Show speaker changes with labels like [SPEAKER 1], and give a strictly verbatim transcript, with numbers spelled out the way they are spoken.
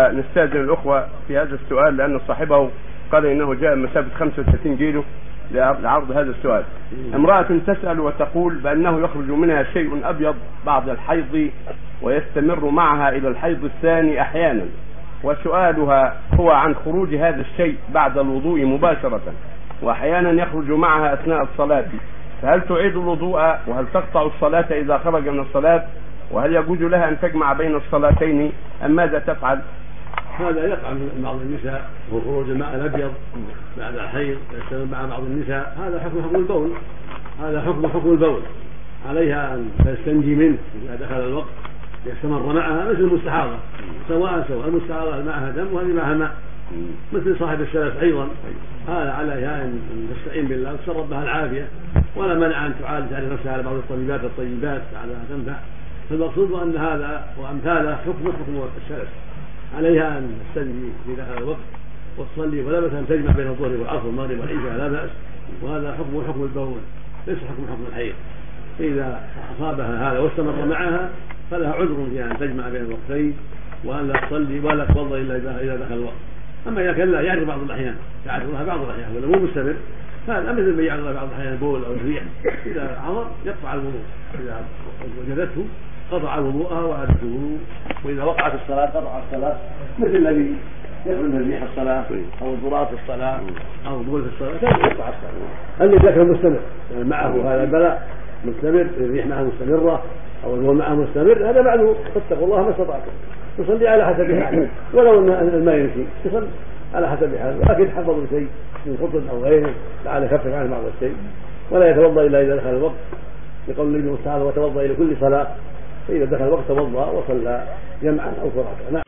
[SPEAKER 1] ونستأذن الأخوة في هذا السؤال لأن صاحبه قال إنه جاء مسافة خمسة وثلاثين كيلو لعرض هذا السؤال. امرأة تسأل وتقول بأنه يخرج منها شيء أبيض بعد الحيض ويستمر معها إلى الحيض الثاني أحيانا، وسؤالها هو عن خروج هذا الشيء بعد الوضوء مباشرة، وأحيانا يخرج معها أثناء الصلاة، فهل تعيد الوضوء وهل تقطع الصلاة إذا خرج من الصلاة، وهل يجوز لها أن تجمع بين الصلاتين أم ماذا تفعل؟
[SPEAKER 2] هذا يقع من بعض النساء وخروج الماء الأبيض بعد الحيض يستمر مع بعض النساء، هذا حكم حكم البول، هذا حكم حكم البول، عليها أن تستنجي منه إذا دخل الوقت يستمر معها مثل المستحاضة، سواء سواء المستحاضة معها دم وهذه معها ماء مثل صاحب السلف أيضا، هذا عليها أن تستعين بالله وتسرب بها العافية، ولا منع أن تعالج على نفسها على بعض الطبيبات الطيبات لعلها تنفع. فالمقصود أن هذا وأمثاله حكم حكم السلف، عليها أن تستنجي في دخل الوقت وتصلي، ولا بأس أن تجمع بين الظهر والعصر والمغرب والعشاء لا بأس، وهذا حكم حكم البول ليس حكم حكم الحيض. فإذا أصابها هذا واستمر معها فلها عذر في أن تجمع بين الوقتين وأن لا تصلي ولا تتوضأ إلا إذا دخل الوقت. أما إذا كان لا يعرف بعض الأحيان تعرفها بعض الأحيان ولا مو مستمر، هذا مثل ما يعرف بعض الأحيان البول أو الريح، إذا عظم يقطع الوضوء، إذا وجدته قطع وضوءها وعادت الوضوء، وإذا وقعت الصلاة قطع الصلاة مثل الذي يخرج من ريح الصلاة أو الضراط الصلاة أو البول في الصلاة كان يقطع الصلاة. أما إذا كان مستمر يعني معه هذا البلاء مستمر، الريح معه مستمرة أو البول معه مستمر، هذا بعده فاتقوا الله ما استطعتم، تصلي على حسب حاله، ولو أن الماء يمشي تصلي على حسب حاله، لكن حفظوا شيء من خطب أو غيره لعل يخفف عنه بعض الشيء، ولا يتوضأ إلا إذا دخل الوقت، لقول النبي صلى الله عليه وسلم وتوضأ إلى كل صلاة، فإذا دخل الوقت توضأ وصلى جمعا أو فرادى.